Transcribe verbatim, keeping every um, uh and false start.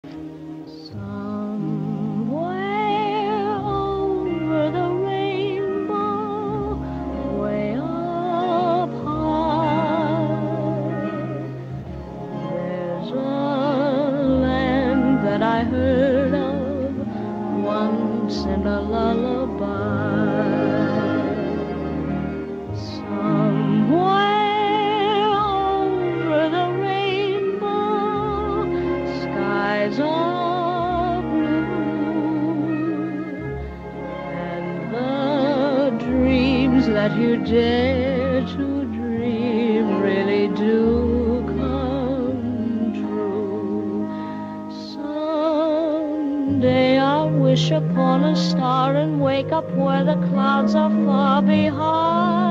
Somewhere over the rainbow, way up high, there's a land that I heard of once in a lullaby. Somewhere over the rainbow, skies are blue, and the dreams that you dare to dream really do come true. Someday I'll wish upon a star and wake up where the clouds are far behind.